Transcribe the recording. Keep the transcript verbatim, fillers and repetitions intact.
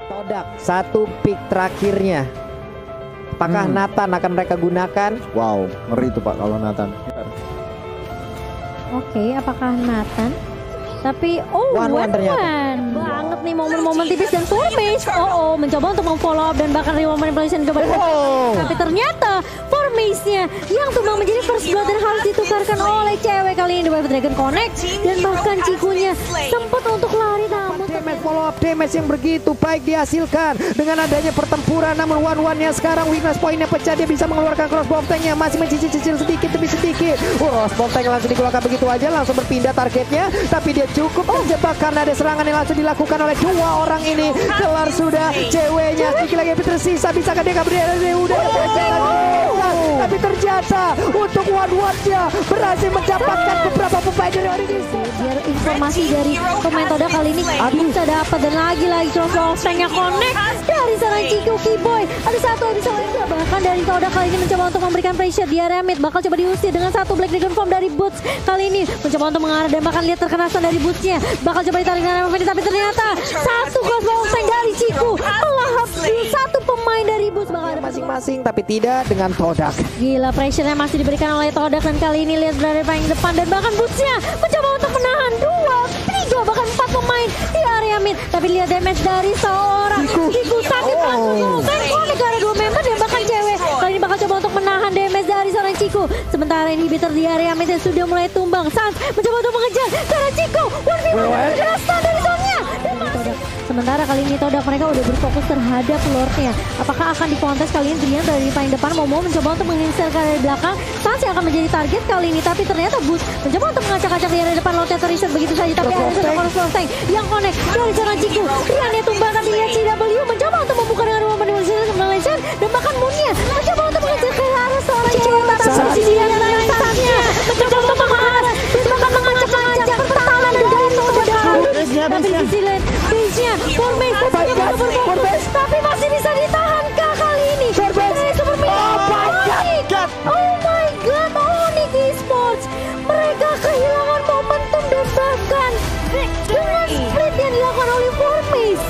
Todak, satu pick terakhirnya. Apakah hmm. Nathan akan mereka gunakan? Wow, ngeri tuh Pak kalau Nathan. Oke, okay, apakah Nathan? Tapi oh one one ternyata banget nih momen-momen tipis dan Formage. Oh, oh mencoba untuk memfollow up dan bahkan Real Manipulation coba oh. Tapi ternyata Formage-nya yang tumbang menjadi first blood dan harus ditukarkan oleh cewek kali ini di Wave Dragon Connect. Dan bahkan Cikunya sempat untuk lari namun damage follow up damage yang begitu baik dihasilkan dengan adanya pertempuran. Namun one one nya sekarang weakness point-nya pecah, dia bisa mengeluarkan crossbow tank-nya, masih mencicil-cicil sedikit demi sedikit. Oh, crossbow tank langsung dikeluarkan begitu aja, langsung berpindah targetnya, tapi dia cukup terjebak karena ada serangan yang langsung dilakukan oleh dua orang ini. Kelar sudah ceweknya, sedikit lagi tersisa, bisakah dia kabur dari udah tapi ternyata untuk one one nya berhasil mendapatkan beberapa pemain dari Origins. Biar informasi dari pemain Toda kali ini bisa dapat dan lagi-lagi crossbow tank-nya connect dari seorang Ciku Kiboy. Ada satu yang bisa lain, bahkan dari Toda kali ini mencoba untuk memberikan pressure. Dia remit bakal coba diusir dengan satu Black Dragon Form dari Boots. Kali ini mencoba untuk mengarah dan bahkan lihat terkenasan dari Boots-nya. Bakal coba ditarik dengan Remedy, tapi ternyata satu crossbow tank dari Ciku melahap satu pemain dari Boots. Bakal ada masing-masing tapi tidak dengan Todak. Gila, pressure-nya masih diberikan oleh Todak dan kali ini lihat berada paling depan dan bahkan Boots-nya mencoba untuk menahan dua, tiga, bahkan empat pemain di area mid. Tapi lihat damage dari seorang Ciku sakit langsung oh, negara dua member dan bahkan cewek. Kali ini bakal coba untuk menahan damage dari seorang Ciku. Sementara inhibitor di area mid sudah mulai tumbang. Sans mencoba untuk mengejar karena Ciku berasa dari zone-nya. Sementara kali ini Todak mereka udah berfokus terhadap Lord-nya. Apakah akan dikontes kali ini Drian dari paling depan Momo mencoba untuk menginstal dari belakang. Sans yang akan menjadi target kali ini, tapi ternyata Boots mencoba untuk mengacak-acak di area depan Lord-nya terreset begitu saja, tapi ada satu crossbow tank yang connect dari seorang Ciku. Drian tumbang, tapi lihat C W mencoba untuk membuka dengan rumah manipulation dan bahkan Moon-nya mencoba untuk mengejar ke arah seorang cewek tapi di sisi yang lain Sans-nya mencoba untuk mengarah dan bahkan mengacak-acak pertahanan dari Todak. Tapi di sisi lain base-nya Formage tapi masih bisa ditahan kah kali ini dari Super Minion. Oh my god, Onyx Esports mereka kehilangan momentum dan bahkan dengan split yang dilakukan oleh Formage